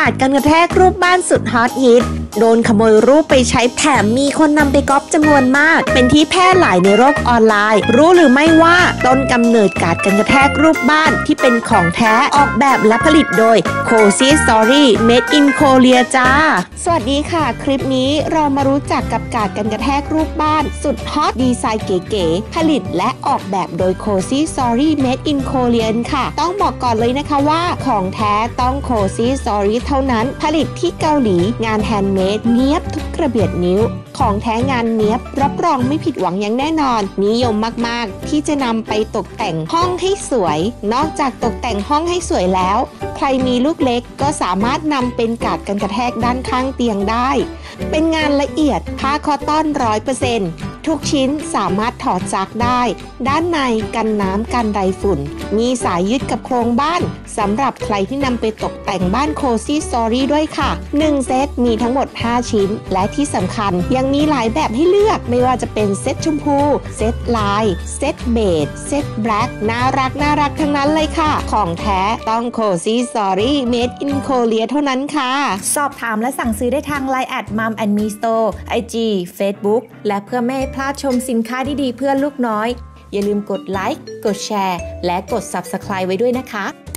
ดกันกระแทกรูปบ้านสุดฮอตฮิตโดนขโมยรูปไปใช้แถมมีคนนำไปก๊อปจำนวนมากเป็นที่แพร่หลายในโลกออนไลน์รู้หรือไม่ว่าต้นกำเนิดการ์ดกันกระแทกรูปบ้านที่เป็นของแท้ออกแบบและผลิตโดย Cozy Story Made in Korea จ้าสวัสดีค่ะคลิปนี้เรามารู้จักกับการ์ดกันกระแทกรูปบ้านสุดฮอตดีไซน์เก๋ๆผลิตและออกแบบโดย Cozy Story Made in Korea ค่ะต้องบอกก่อนเลยนะคะว่าของแท้ต้อง Cozy Story เท่านั้นผลิตที่เกาหลีงานแฮนด์เมดเนียบทุกกระเบียดนิ้วของแท้งานเนียบรับรองไม่ผิดหวังอย่างแน่นอนนิยมมากๆที่จะนำไปตกแต่งห้องให้สวยนอกจากตกแต่งห้องให้สวยแล้วใครมีลูกเล็กก็สามารถนำเป็นการ์ดกันกระแทกด้านข้างเตียงได้เป็นงานละเอียดผ้าคอตตอน 100%ทุกชิ้นสามารถถอดซักได้ด้านในกันน้ำกันไรฝุ่นมีสายยึดกับโครงบ้านสำหรับใครที่นำไปตกแต่งบ้าน Cozy Story ด้วยค่ะ1เซตมีทั้งหมด5ชิ้นและที่สำคัญยังมีหลายแบบให้เลือกไม่ว่าจะเป็นเซตชมพูเซตลายเซตเบจเซตแบล็คน่ารักทั้งนั้นเลยค่ะของแท้ต้อง Cozy Story Made in Korea เท่านั้นค่ะสอบถามและสั่งซื้อได้ทาง Line @Mom&Me Store IG Facebook และเพื่อไม่ให้พลาดชมสินค้าดีๆเพื่อลูกน้อยอย่าลืมกดไลค์กดแชร์และกด Subscribe ไว้ด้วยนะคะ